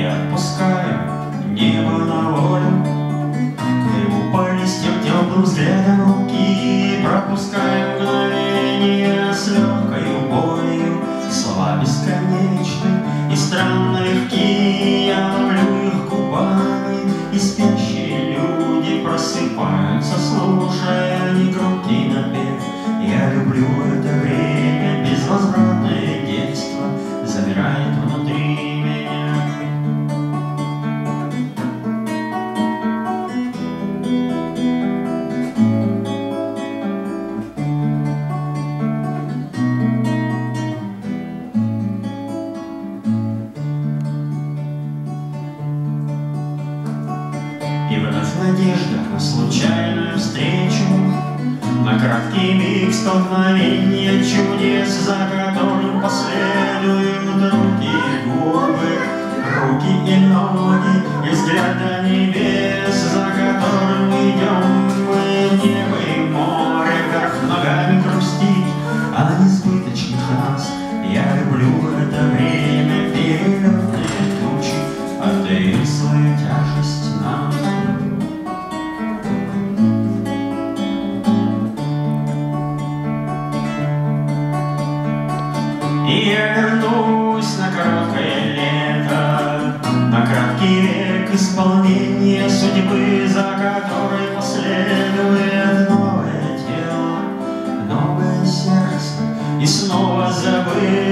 отпускаю небо на волю. К нему по листьям теплым взглядом руки пропускаю мгновение с легкою болью. Слова бесконечны и странно легки, я ловлю их губами, и спящие люди просыпаются, слушая негромкий напев. Я люблю это время, безвозвратное детство замирает внутри меня. И вновь надежда на случайную встречу, на краткий миг столкновения чудес, за которым последуют руки и губы, руки и ноги, и взгляд до небес, за которым идем мы в небо и море, вверх ногами грустить о несбыточных нас. Я люблю это время, перелетные тучи отдают свою тяжесть нам. И я вернусь на короткое лето, на краткий век исполнения судьбы, за которой последует новое тело, новое сердце, и снова забыть